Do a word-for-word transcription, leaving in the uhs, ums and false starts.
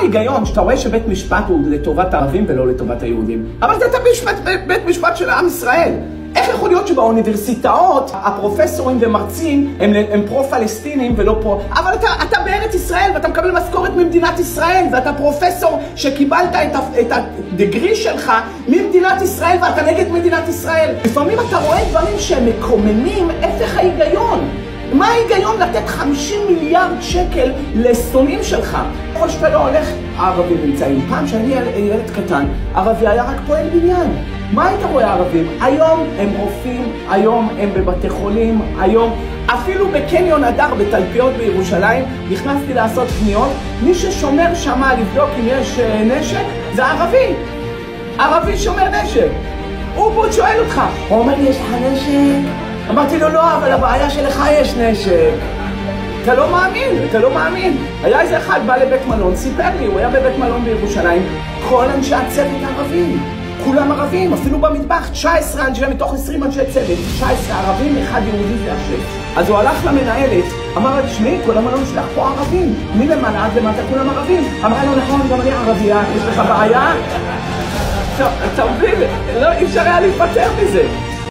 ההיגיון שאתה רואה שבית משפט הוא לטובת הערבים ולא לטובת היהודים? אבל זה בית, בית, בית משפט של עם ישראל. איך יכול להיות שבאוניברסיטאות הפרופסורים ומרצים הם, הם פרו-פלסטינים ולא פרו... אבל אתה, אתה בארץ ישראל ואתה מקבל משכורת ממדינת ישראל ואתה פרופסור שקיבלת את, את הדגרי שלך ממדינת ישראל ואתה נגד מדינת ישראל. לפעמים אתה רואה דברים שהם מקוממים הפך ההיגיון. מה ההיגיון לתת חמישים מיליארד שקל לשונאים שלך? כל שאתה לא הולך, הערבים נמצאים. פעם שאני ילד קטן, ערבי היה רק פועל בניין. מה היית רואה ערבים? היום הם רופאים, היום הם בבתי חולים, היום אפילו בקניון הדר בתלפיות בירושלים, נכנסתי לעשות קניות, מי ששומר שמה לבדוק אם יש נשק, זה ערבי. ערבי שומר נשק. הוא בוא שואל אותך, הוא אומר לי, יש לך נשק? אמרתי לו, לא, אבל הבעיה שלך יש נשק. אתה לא מאמין, אתה לא מאמין. היה איזה אחד בא לבית מלון, סיפר לי, הוא היה בבית מלון בירושלים, כל אנשי הצוות ערבים. כולם ערבים, אפילו במטבח, תשע עשרה אנשי מתוך עשרים אנשי צוות, תשע עשרה ערבים, אחד יהודי זה השף. אז הוא הלך למנהלת, אמר לה, תשמעי, כל המלון שלך פה ערבים. מי למעלה עד למטה כולם ערבים? אמרה לו, נכון, גם אני ערבייה, יש לך בעיה? אתה מבין? לא, אי אפשר היה להיפטר מזה.